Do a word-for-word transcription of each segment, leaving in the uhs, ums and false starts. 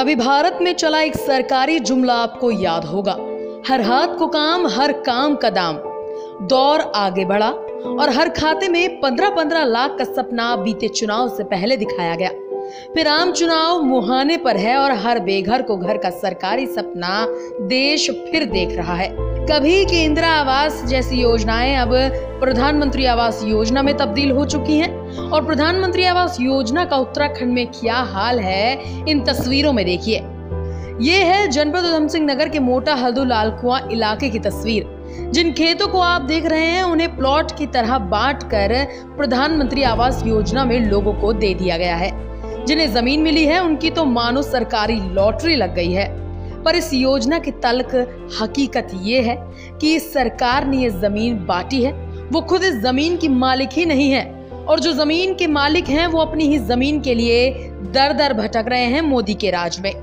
कभी भारत में चला एक सरकारी जुमला आपको याद होगा, हर हाथ को काम, हर काम का दाम। दौर आगे बढ़ा और हर खाते में पंद्रह पंद्रह लाख का सपना बीते चुनाव से पहले दिखाया गया। फिर आम चुनाव मुहाने पर है और हर बेघर को घर का सरकारी सपना देश फिर देख रहा है। कभी की इंदिरा आवास जैसी योजनाएं अब प्रधानमंत्री आवास योजना में तब्दील हो चुकी हैं और प्रधानमंत्री आवास योजना का उत्तराखंड में क्या हाल है, इन तस्वीरों में देखिए। ये है जनपद उधम सिंह नगर के मोटा हल्दू लाल कुआं इलाके की तस्वीर। जिन खेतों को आप देख रहे हैं उन्हें प्लॉट की तरह बांट कर प्रधानमंत्री आवास योजना में लोगों को दे दिया गया है। जिन्हें जमीन मिली है उनकी तो मानो सरकारी लॉटरी लग गई है। पर इस योजना की तल्ख हकीकत ये है कि इस सरकार ने ये जमीन बांटी है, वो खुद इस जमीन की मालिक ही नहीं है और जो जमीन के मालिक हैं वो अपनी ही जमीन के लिए दर दर भटक रहे हैं मोदी के राज में।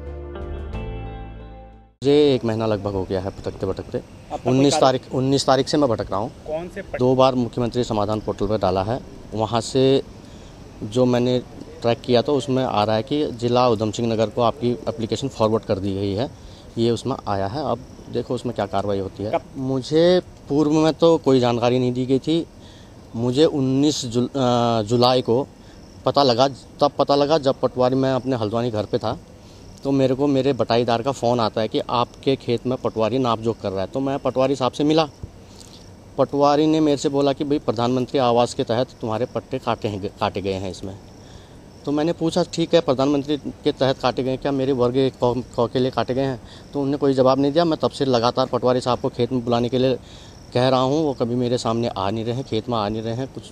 मुझे एक महीना लगभग हो गया है भटकते भटकते। उन्नीस तारीख उन्नीस तारीख से मैं भटक रहा हूँ। कौन से दो बार मुख्यमंत्री समाधान पोर्टल पर डाला है, वहाँ से जो मैंने ट्रैक किया तो उसमें आ रहा है कि जिला उधम सिंह नगर को आपकी एप्लीकेशन फॉरवर्ड कर दी गई है, ये उसमें आया है। अब देखो उसमें क्या कार्रवाई होती है। मुझे पूर्व में तो कोई जानकारी नहीं दी गई थी। मुझे उन्नीस जुल, जुलाई को पता लगा, तब पता लगा जब पटवारी मैं अपने हल्द्वानी घर पे था तो मेरे को मेरे बटाईदार का फ़ोन आता है कि आपके खेत में पटवारी नापजोख कर रहा है। तो मैं पटवारी साहब से मिला। पटवारी ने मेरे से बोला कि भाई प्रधानमंत्री आवास के तहत तुम्हारे पट्टे काटे हैं काटे गए हैं इसमें। तो मैंने पूछा ठीक है प्रधानमंत्री के तहत काटे गए, क्या मेरे वर्ग कौ के लिए काटे गए हैं? तो उन्होंने कोई जवाब नहीं दिया। मैं तब से लगातार पटवारी साहब को खेत में बुलाने के लिए कह रहा हूँ, वो कभी मेरे सामने आ नहीं रहे हैं, खेत में आ नहीं रहे हैं। कुछ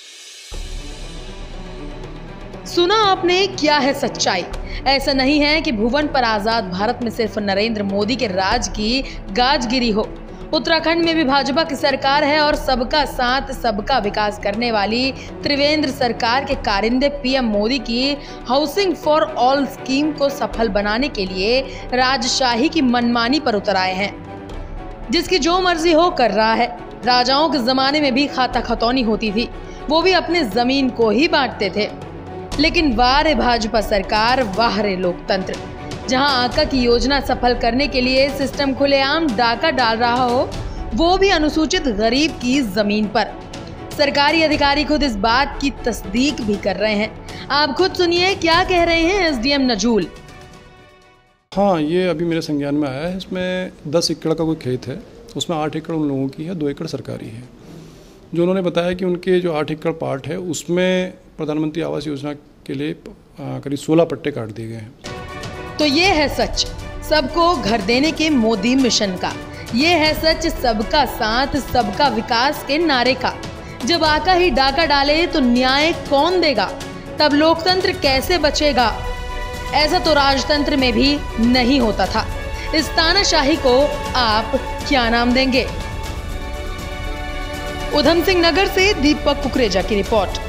सुना आपने, क्या है सच्चाई? ऐसा नहीं है कि भुवन पर आजाद भारत में सिर्फ नरेंद्र मोदी के राज की गाजगिरी हो। उत्तराखंड में भी भाजपा की सरकार है और सबका साथ सबका विकास करने वाली त्रिवेंद्र सरकार के कारिंदे पीएम मोदी की हाउसिंग फॉर ऑल स्कीम को सफल बनाने के लिए राजशाही की मनमानी पर उतर आए हैं। जिसकी जो मर्जी हो कर रहा है। राजाओं के जमाने में भी खाता खतौनी होती थी, वो भी अपने जमीन को ही बांटते थे। लेकिन वाह रे भाजपा सरकार, वाह रे लोकतंत्र। जहां आका की योजना सफल करने के लिए सिस्टम खुलेआम डाका डाल रहा हो, वो भी अनुसूचित गरीब की जमीन पर। सरकारी अधिकारी खुद इस बात की तस्दीक भी कर रहे हैं। आप खुद सुनिए क्या कह रहे हैं एसडीएम नजूल। हाँ, ये अभी मेरे संज्ञान में आया है। इसमें दस एकड़ का कोई खेत है, उसमें आठ एकड़ उन लोगों की है, दो एकड़ सरकारी है। जो उन्होंने बताया कि उनके जो आठ एकड़ पार्ट है उसमें प्रधानमंत्री आवास योजना के लिए करीब सोलह पट्टे काट दिए गए हैं। तो ये है सच सबको घर देने के मोदी मिशन का। ये है सच सबका साथ सबका विकास के नारे का। जब आका ही डाका डाले तो न्याय कौन देगा? तब लोकतंत्र कैसे बचेगा? ऐसा तो राजतंत्र में भी नहीं होता था। इस तानाशाही को आप क्या नाम देंगे? उधम सिंह नगर से दीपक कुकरेजा की रिपोर्ट।